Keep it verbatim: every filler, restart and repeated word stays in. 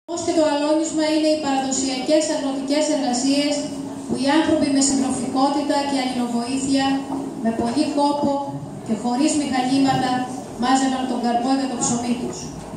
Και το αλώνισμα είναι οι παραδοσιακές αγροτικές εργασίες που οι άνθρωποι με συντροφικότητα και αλληλοβοήθεια, με πολύ κόπο και χωρίς μηχανήματα μάζευαν τον καρπό για το ψωμί τους.